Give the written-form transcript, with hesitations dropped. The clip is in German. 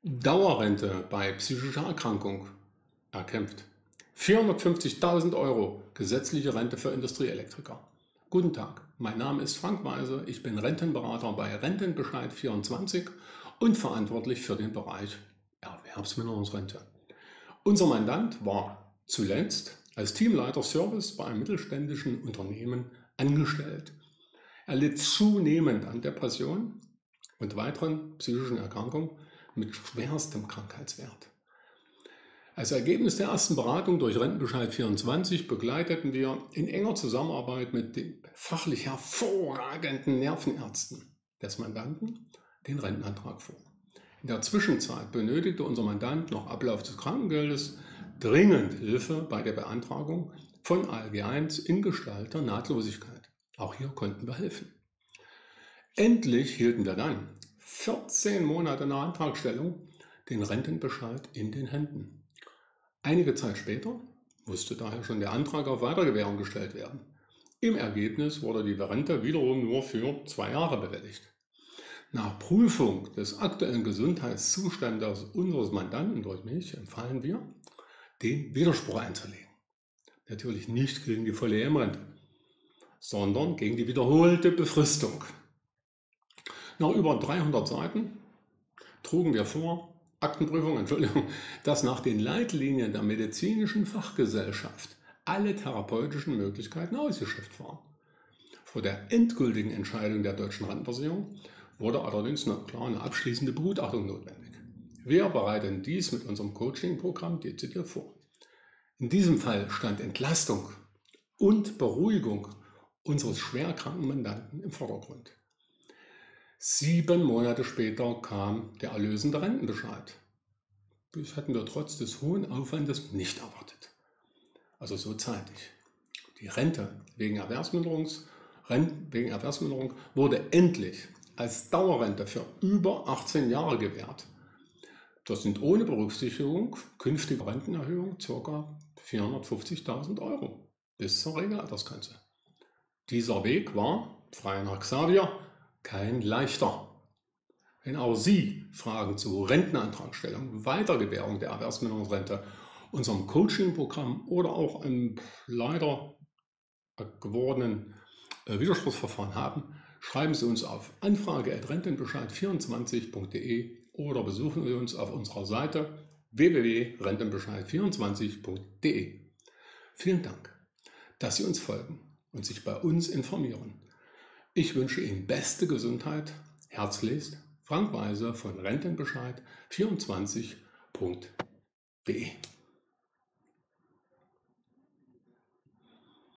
Dauerrente bei psychischer Erkrankung erkämpft. 450.000 Euro gesetzliche Rente für Industrieelektriker. Guten Tag, mein Name ist Frank Weise, ich bin Rentenberater bei Rentenbescheid 24 und verantwortlich für den Bereich Erwerbsminderungsrente. Unser Mandant war zuletzt als Teamleiter Service bei einem mittelständischen Unternehmen angestellt. Er litt zunehmend an Depressionen und weiteren psychischen Erkrankungen mit schwerstem Krankheitswert. Als Ergebnis der ersten Beratung durch Rentenbescheid 24 begleiteten wir in enger Zusammenarbeit mit den fachlich hervorragenden Nervenärzten des Mandanten den Rentenantrag vor. In der Zwischenzeit benötigte unser Mandant nach Ablauf des Krankengeldes dringend Hilfe bei der Beantragung von ALG I in Gestalt der Nahtlosigkeit. Auch hier konnten wir helfen. Endlich hielten wir dann 14 Monate nach Antragstellung den Rentenbescheid in den Händen. Einige Zeit später musste daher schon der Antrag auf Weitergewährung gestellt werden. Im Ergebnis wurde die Rente wiederum nur für 2 Jahre bewilligt. Nach Prüfung des aktuellen Gesundheitszustandes unseres Mandanten durch mich empfahlen wir, den Widerspruch einzulegen. Natürlich nicht gegen die volle EM-Rente, sondern gegen die wiederholte Befristung. Nach über 300 Seiten trugen wir vor, dass nach den Leitlinien der medizinischen Fachgesellschaft alle therapeutischen Möglichkeiten ausgeschöpft waren. Vor der endgültigen Entscheidung der deutschen Rentenversicherung wurde allerdings eine abschließende Begutachtung notwendig. Wir bereiten dies mit unserem Coaching-Programm dezidiert vor. In diesem Fall stand Entlastung und Beruhigung unseres schwerkranken Mandanten im Vordergrund. 7 Monate später kam der erlösende Rentenbescheid. Das hatten wir trotz des hohen Aufwandes nicht erwartet. Also so zeitig. Die Rente wegen Erwerbsminderung wurde endlich als Dauerrente für über 18 Jahre gewährt. Das sind ohne Berücksichtigung künftiger Rentenerhöhung ca. 450.000 Euro bis zur Regelaltersgrenze. Dieser Weg war, frei nach Xavier, kein leichter. Wenn auch Sie Fragen zu Rentenantragstellung, Weitergewährung der Erwerbsminderungsrente, unserem Coaching-Programm oder auch einem leider gewordenen Widerspruchsverfahren haben, schreiben Sie uns auf anfrage@rentenbescheid24.de oder besuchen Sie uns auf unserer Seite www.rentenbescheid24.de. Vielen Dank, dass Sie uns folgen und sich bei uns informieren. Ich wünsche Ihnen beste Gesundheit. Herzlichst, Frank Weise von Rentenbescheid24.de.